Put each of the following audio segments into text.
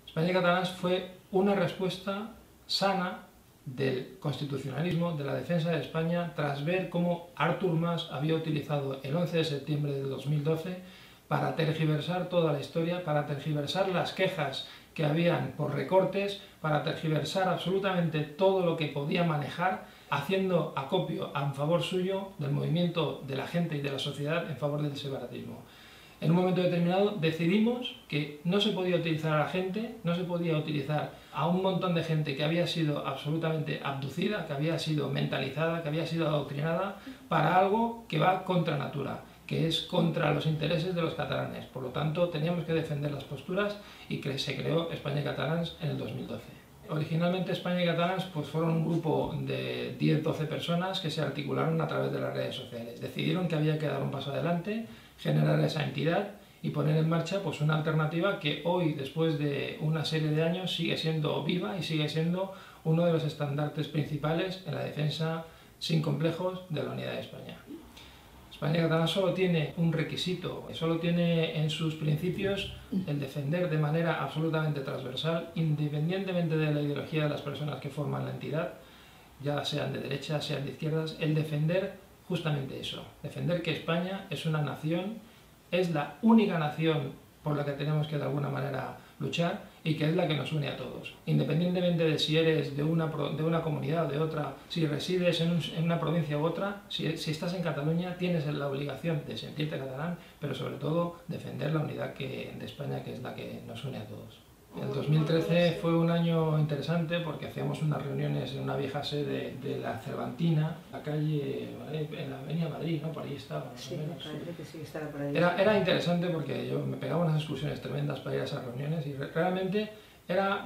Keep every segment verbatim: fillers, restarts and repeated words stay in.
España y Catalans fue una respuesta sana del constitucionalismo, de la defensa de España, tras ver cómo Artur Mas había utilizado el once de septiembre de dos mil doce para tergiversar toda la historia, para tergiversar las quejas que habían por recortes, para tergiversar absolutamente todo lo que podía manejar, haciendo acopio a favor suyo del movimiento de la gente y de la sociedad en favor del separatismo. En un momento determinado decidimos que no se podía utilizar a la gente, no se podía utilizar a un montón de gente que había sido absolutamente abducida, que había sido mentalizada, que había sido adoctrinada para algo que va contra natura, que es contra los intereses de los catalanes. Por lo tanto, teníamos que defender las posturas y que se creó España y Catalans en el dos mil doce. Originalmente España y Catalans pues, fueron un grupo de diez doce personas que se articularon a través de las redes sociales. Decidieron que había que dar un paso adelante, generar esa entidad y poner en marcha pues, una alternativa que hoy, después de una serie de años, sigue siendo viva y sigue siendo uno de los estandartes principales en la defensa sin complejos de la unidad de España. España y Catalans solo tiene un requisito, solo tiene en sus principios el defender de manera absolutamente transversal, independientemente de la ideología de las personas que forman la entidad, ya sean de derecha, sean de izquierdas, el defender justamente eso, defender que España es una nación, es la única nación por la que tenemos que de alguna manera luchar y que es la que nos une a todos. Independientemente de si eres de una, de una comunidad o de otra, si resides en, un, en una provincia u otra, si, si estás en Cataluña tienes la obligación de sentirte catalán, pero sobre todo defender la unidad que, de España, que es la que nos une a todos. El dos mil trece fue un año interesante porque hacíamos unas reuniones en una vieja sede de la Cervantina, la calle, en la Avenida Madrid, ¿no? Por ahí estaba, más sí, o menos. parece que sí, estaba por ahí. Era, era interesante porque yo me pegaba unas excursiones tremendas para ir a esas reuniones y re realmente era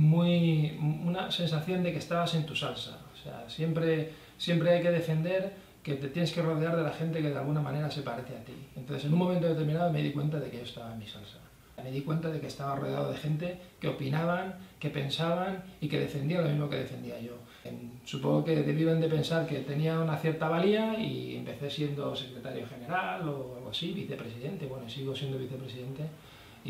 muy una sensación de que estabas en tu salsa. O sea, siempre, siempre hay que defender que te tienes que rodear de la gente que de alguna manera se parece a ti. Entonces, en un momento determinado me di cuenta de que yo estaba en mi salsa. Me di cuenta de que estaba rodeado de gente que opinaban, que pensaban y que defendía lo mismo que defendía yo. Supongo que debieron de pensar que tenía una cierta valía y empecé siendo secretario general o algo así, vicepresidente. Bueno, sigo siendo vicepresidente y,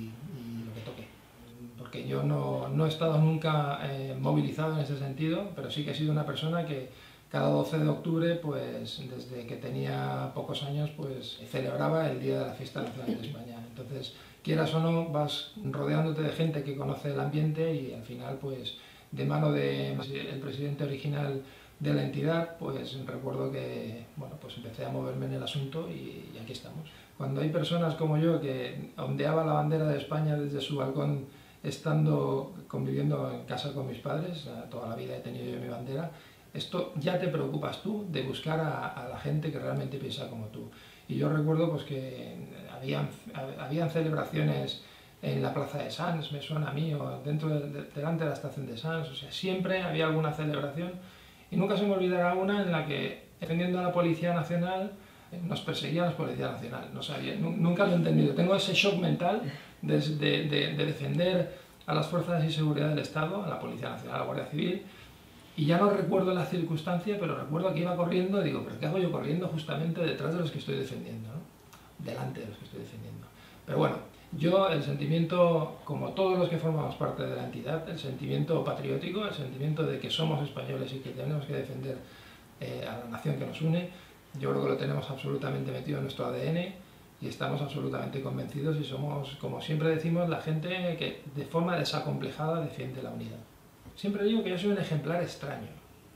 y lo que toque. Porque yo no, no he estado nunca eh, movilizado en ese sentido, pero sí que he sido una persona que cada doce de octubre, pues desde que tenía pocos años, pues celebraba el Día de la Fiesta Nacional de España. Entonces, quieras o no, vas rodeándote de gente que conoce el ambiente y al final, pues de mano del presidente original de la entidad, pues recuerdo que, bueno, pues empecé a moverme en el asunto y, y aquí estamos. Cuando hay personas como yo que ondeaba la bandera de España desde su balcón estando conviviendo en casa con mis padres, toda la vida he tenido yo mi bandera, esto ya te preocupas tú de buscar a, a la gente que realmente piensa como tú. Y yo recuerdo pues, que habían, habían celebraciones en la plaza de Sants, me suena a mí, o dentro de, de, delante de la estación de Sants, o sea, siempre había alguna celebración y nunca se me olvidará una en la que, defendiendo a la Policía Nacional, nos perseguía la Policía Nacional. No sabía, nunca lo he entendido. Tengo ese shock mental de, de, de, de defender a las fuerzas de seguridad del Estado, a la Policía Nacional, a la Guardia Civil, y ya no recuerdo la circunstancia, pero recuerdo que iba corriendo y digo, ¿pero qué hago yo corriendo justamente detrás de los que estoy defendiendo, ¿no? Delante de los que estoy defendiendo? Pero bueno, yo el sentimiento, como todos los que formamos parte de la entidad, el sentimiento patriótico, el sentimiento de que somos españoles y que tenemos que defender eh, a la nación que nos une, yo creo que lo tenemos absolutamente metido en nuestro A D N y estamos absolutamente convencidos y somos, como siempre decimos, la gente que de forma desacomplejada defiende la unidad. Siempre digo que yo soy un ejemplar extraño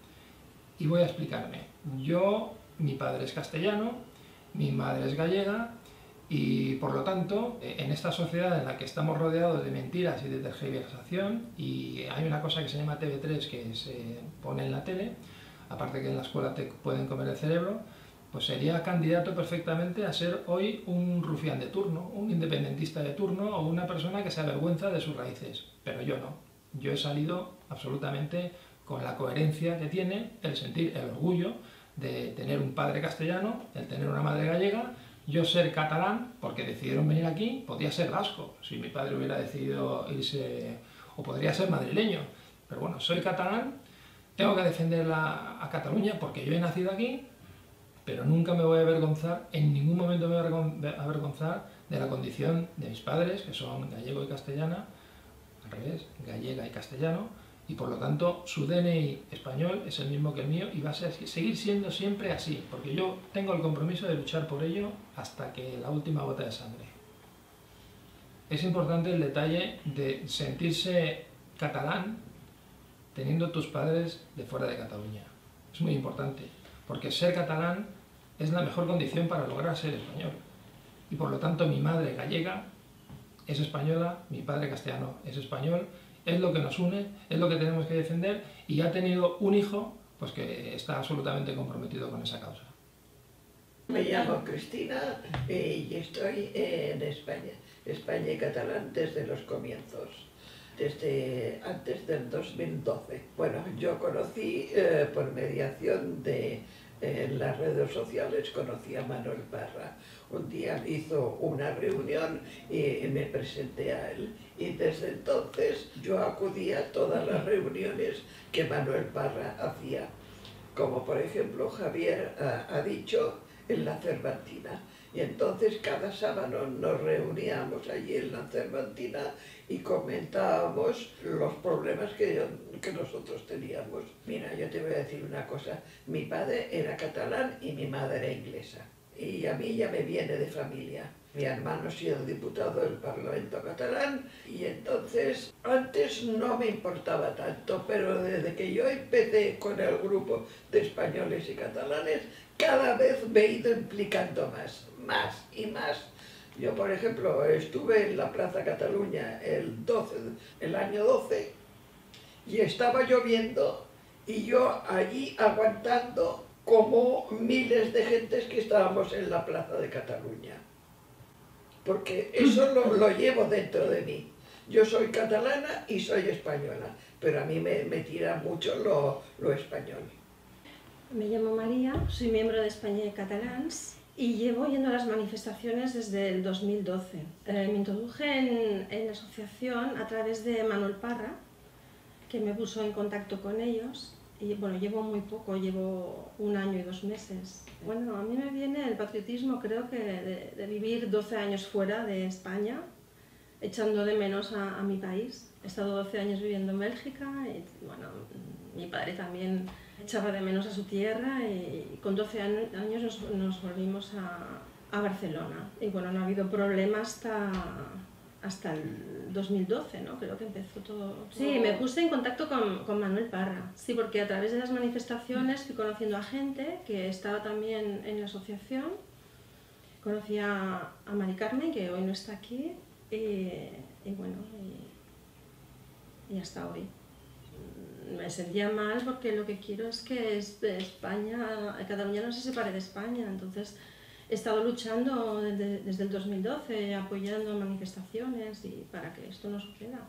y voy a explicarme. Yo, mi padre es castellano, mi madre es gallega y por lo tanto en esta sociedad en la que estamos rodeados de mentiras y de tergiversación y hay una cosa que se llama T V tres que se pone en la tele, aparte que en la escuela te pueden comer el cerebro, pues sería candidato perfectamente a ser hoy un rufián de turno, un independentista de turno o una persona que se avergüenza de sus raíces, pero yo no. Yo he salido absolutamente con la coherencia que tiene el sentir el orgullo de tener un padre castellano, el tener una madre gallega, yo ser catalán, porque decidieron venir aquí, podía ser vasco, si mi padre hubiera decidido irse, o podría ser madrileño, pero bueno, soy catalán, tengo que defender la, a Cataluña porque yo he nacido aquí, pero nunca me voy a avergonzar, en ningún momento me voy a avergonzar de la condición de mis padres, que son gallego y castellana, al revés, gallega y castellano, y por lo tanto su D N I español es el mismo que el mío y va a ser, seguir siendo siempre así, porque yo tengo el compromiso de luchar por ello hasta que la última gota de sangre. Es importante el detalle de sentirse catalán teniendo tus padres de fuera de Cataluña. Es muy importante, porque ser catalán es la mejor condición para lograr ser español. Y por lo tanto mi madre gallega es española, mi padre castellano es español, es lo que nos une, es lo que tenemos que defender, y ha tenido un hijo pues que está absolutamente comprometido con esa causa. Me llamo Cristina y estoy en España, España y catalán desde los comienzos, desde antes del dos mil doce. Bueno, yo conocí eh, por mediación de eh, las redes sociales, conocí a Manuel Parra. Un día hizo una reunión y me presenté a él, y desde entonces yo acudí a todas las reuniones que Manuel Parra hacía, como por ejemplo Javier ha, ha dicho, en la Cervantina. Y entonces cada sábado nos reuníamos allí en la Cervantina y comentábamos los problemas que, yo, que nosotros teníamos. Mira, yo te voy a decir una cosa, mi padre era catalán y mi madre era inglesa. Y a mí ya me viene de familia. Mi hermano ha sido diputado del Parlamento catalán y entonces antes no me importaba tanto, pero desde que yo empecé con el grupo de españoles y catalanes, cada vez me he ido implicando más, más y más. Yo, por ejemplo, estuve en la Plaza Cataluña el, doce, el año doce y estaba lloviendo y yo allí aguantando como miles de gentes que estábamos en la Plaza de Cataluña. Porque eso lo, lo llevo dentro de mí. Yo soy catalana y soy española, pero a mí me, me tira mucho lo, lo español. Me llamo María, soy miembro de España y Catalans y llevo yendo a las manifestaciones desde el dos mil doce. Eh, me introduje en, en la asociación a través de Manuel Parra, que me puso en contacto con ellos. Y bueno, llevo muy poco, llevo un año y dos meses. Bueno, a mí me viene el patriotismo, creo que de, de vivir doce años fuera de España, echando de menos a, a mi país. He estado doce años viviendo en Bélgica y bueno, mi padre también echaba de menos a su tierra y con doce años nos, nos volvimos a, a Barcelona. Y bueno, no ha habido problema hasta, hasta el dos mil doce, ¿no? Creo que empezó todo... Sí, me puse en contacto con, con Manuel Parra, sí, porque a través de las manifestaciones fui conociendo a gente que estaba también en la asociación. Conocí a, a Mari Carmen, que hoy no está aquí, y, y bueno, y, y hasta hoy. Me sentía mal porque lo que quiero es que España, Cataluña no se separe de España, entonces he estado luchando desde, desde el dos mil doce, apoyando manifestaciones y para que esto no suceda.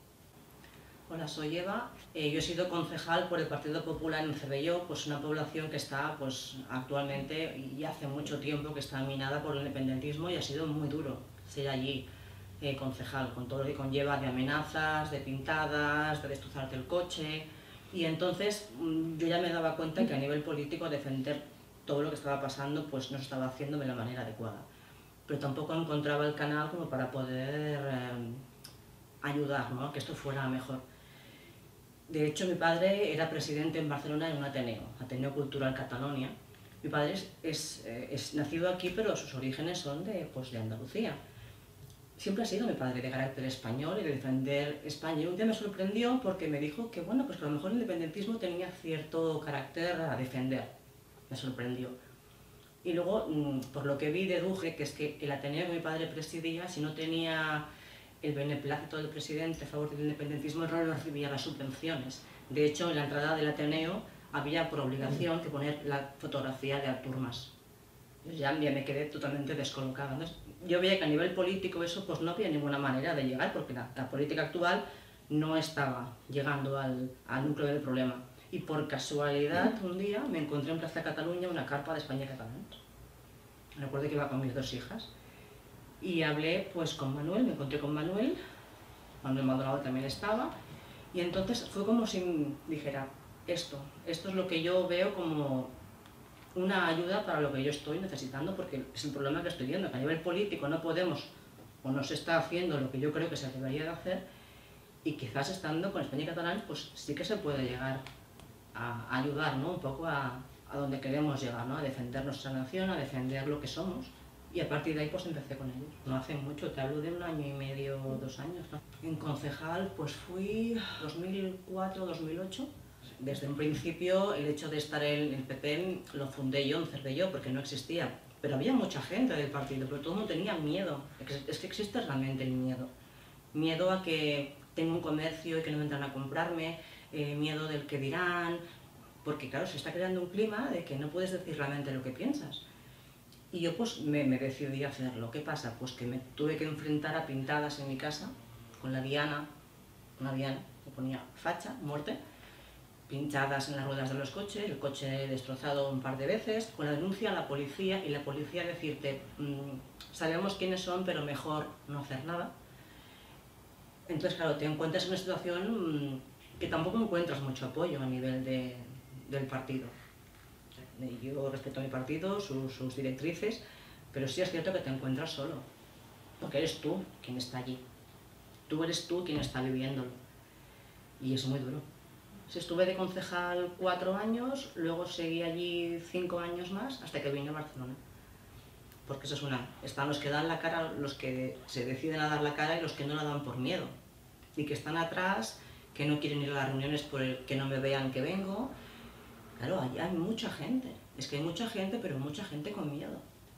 Hola, soy Eva. Eh, yo he sido concejal por el Partido Popular en Cervelló, pues una población que está pues, actualmente y hace mucho tiempo que está minada por el independentismo y ha sido muy duro ser allí eh, concejal, con todo lo que conlleva de amenazas, de pintadas, de destrozarte el coche. Y entonces yo ya me daba cuenta que a nivel político defender todo lo que estaba pasando pues no se estaba haciendo de la manera adecuada. Pero tampoco encontraba el canal como para poder eh, ayudar, ¿no?, a que esto fuera mejor. De hecho, mi padre era presidente en Barcelona en un Ateneo, Ateneo Cultural Catalonia. Mi padre es, es, es nacido aquí, pero sus orígenes son de, pues, de Andalucía. Siempre ha sido mi padre de carácter español y de defender España. Y un día me sorprendió porque me dijo que, bueno, pues que a lo mejor el independentismo tenía cierto carácter a defender. Me sorprendió. Y luego, por lo que vi, deduje que es que el Ateneo que mi padre presidía, si no tenía el beneplácito del presidente a favor del independentismo, no recibía las subvenciones. De hecho, en la entrada del Ateneo había por obligación que poner la fotografía de Artur Mas. Ya, ya me quedé totalmente descolocada. Entonces, yo veía que a nivel político eso pues no había ninguna manera de llegar, porque la, la política actual no estaba llegando al, al núcleo del problema. Y por casualidad, un día me encontré en Plaza Cataluña una carpa de España y Catalán. Recuerdo que iba con mis dos hijas y hablé pues con Manuel, me encontré con Manuel, Manuel Maldonado también estaba, y entonces fue como si dijera, esto, esto es lo que yo veo como una ayuda para lo que yo estoy necesitando, porque es el problema que estoy viendo, que a nivel político no podemos, o no se está haciendo lo que yo creo que se debería de hacer, y quizás estando con España y Catalán, pues sí que se puede llegar a, a ayudar, ¿no? Un poco a, a donde queremos llegar, ¿no? A defender nuestra nación, a defender lo que somos. Y a partir de ahí pues empecé con ellos. No hace mucho, te hablo de un año y medio, dos años, ¿no? En concejal pues fui dos mil cuatro, dos mil ocho. Desde un principio el hecho de estar en el P P lo fundé yo en Cervelló porque no existía. Pero había mucha gente del partido, pero todo el mundo tenía miedo. Es que existe realmente el miedo. Miedo a que tengo un comercio y que no me entran a comprarme, eh, miedo del que dirán, porque claro, se está creando un clima de que no puedes decir realmente lo que piensas. Y yo pues me, me decidí a hacerlo. ¿Qué pasa? Pues que me tuve que enfrentar a pintadas en mi casa, con la diana, una diana, que ponía facha, muerte, pinchadas en las ruedas de los coches, el coche destrozado un par de veces, con la denuncia a la policía y la policía decirte, mmm, sabemos quiénes son, pero mejor no hacer nada. Entonces, claro, te encuentras en una situación mmm, que tampoco encuentras mucho apoyo a nivel de, del partido. Yo respeto a mi partido, sus, sus directrices, pero sí es cierto que te encuentras solo, porque eres tú quien está allí. Tú eres tú quien está viviéndolo. Y es muy duro. Estuve de concejal cuatro años, luego seguí allí cinco años más, hasta que vine a Barcelona. Porque eso es una... Están los que dan la cara, los que se deciden a dar la cara y los que no la dan por miedo. Y que están atrás, que no quieren ir a las reuniones por el que no me vean que vengo. Claro, allí hay mucha gente. Es que hay mucha gente, pero mucha gente con miedo.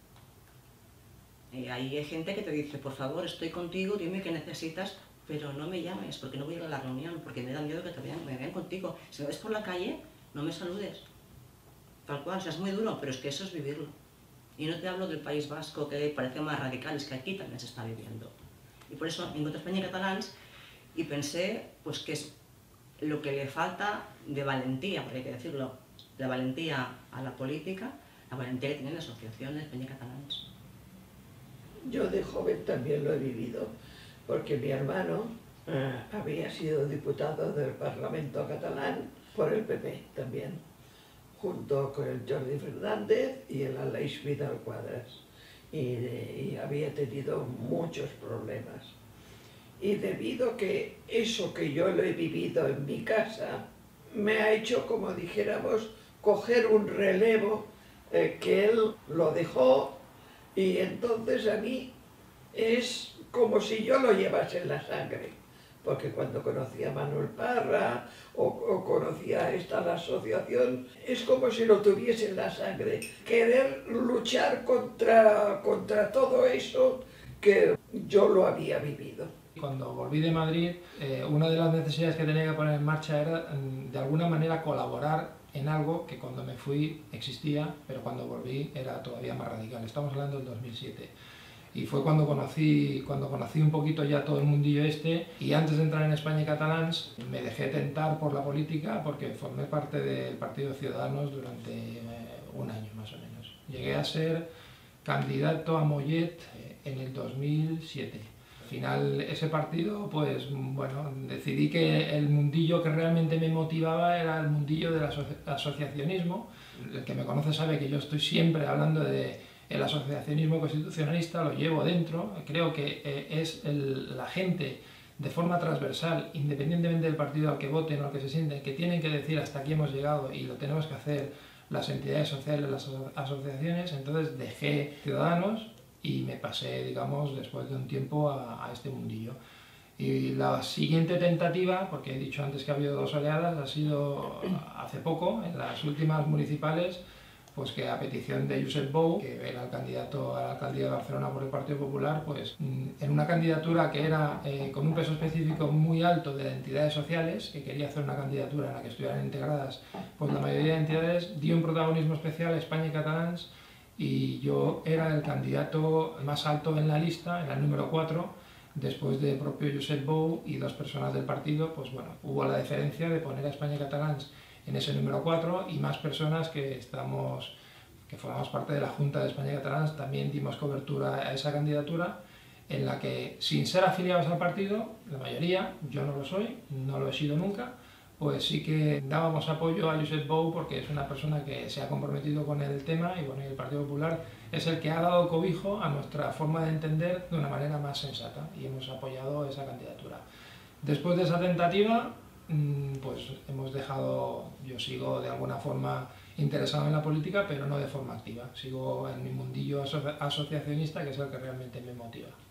Y ahí hay gente que te dice, por favor, estoy contigo, dime qué necesitas, pero no me llames, porque no voy a ir a la reunión, porque me da miedo que te vean, me vean contigo. Si me ves por la calle, no me saludes. Tal cual, o sea, es muy duro, pero es que eso es vivirlo. Y no te hablo del País Vasco, que parece más radical, es que aquí también se está viviendo. Y por eso encontré España y Catalans y pensé, pues, que es lo que le falta de valentía, porque hay que decirlo, la valentía a la política, la valentía que tienen las asociaciones de España y Catalans. Yo de joven también lo he vivido, porque mi hermano eh, había sido diputado del Parlamento catalán por el P P también, junto con el Jordi Fernández y el Aleix Vidal Quadras, y, y había tenido muchos problemas. Y debido a que eso que yo lo he vivido en mi casa, me ha hecho, como dijéramos, coger un relevo eh, que él lo dejó, y entonces a mí es como si yo lo llevase en la sangre, porque cuando conocí a Manuel Parra o, o conocía esta la asociación, es como si lo tuviese en la sangre, querer luchar contra, contra todo eso que yo lo había vivido. Cuando volví de Madrid, eh, una de las necesidades que tenía que poner en marcha era, de alguna manera, colaborar en algo que cuando me fui existía, pero cuando volví era todavía más radical. Estamos hablando del dos mil siete. Y fue cuando conocí, cuando conocí un poquito ya todo el mundillo este, y antes de entrar en España y Catalans me dejé tentar por la política porque formé parte del Partido Ciudadanos durante eh, un año más o menos. Llegué a ser candidato a Mollet eh, en el dos mil siete. Al final ese partido, pues bueno, decidí que el mundillo que realmente me motivaba era el mundillo del aso asociacionismo. El que me conoce sabe que yo estoy siempre hablando de el asociacionismo constitucionalista, lo llevo dentro. Creo que eh, es el, la gente de forma transversal, independientemente del partido al que voten o al que se sienten, que tienen que decir hasta aquí hemos llegado y lo tenemos que hacer las entidades sociales, las asociaciones. Entonces dejé Ciudadanos y me pasé, digamos, después de un tiempo a, a este mundillo. Y la siguiente tentativa, porque he dicho antes que ha habido dos oleadas, ha sido hace poco, en las últimas municipales, pues que a petición de Josep Bou, que era el candidato a la alcaldía de Barcelona por el Partido Popular, pues en una candidatura que era eh, con un peso específico muy alto de entidades sociales, que quería hacer una candidatura en la que estuvieran integradas pues la mayoría de entidades, dio un protagonismo especial a España y Catalans, y yo era el candidato más alto en la lista, en el número cuatro, después del propio Josep Bou y dos personas del partido. Pues bueno, hubo la deferencia de poner a España y Catalans en ese número cuatro, y más personas que estamos, que formamos parte de la Junta de España y Catalans, también dimos cobertura a esa candidatura, en la que, sin ser afiliados al partido, la mayoría, yo no lo soy, no lo he sido nunca, pues sí que dábamos apoyo a Josep Bou, porque es una persona que se ha comprometido con el tema, y bueno, el Partido Popular es el que ha dado cobijo a nuestra forma de entender de una manera más sensata, y hemos apoyado esa candidatura. Después de esa tentativa, pues hemos dejado, yo sigo de alguna forma interesado en la política, pero no de forma activa. Sigo en mi mundillo aso- asociacionista, que es el que realmente me motiva.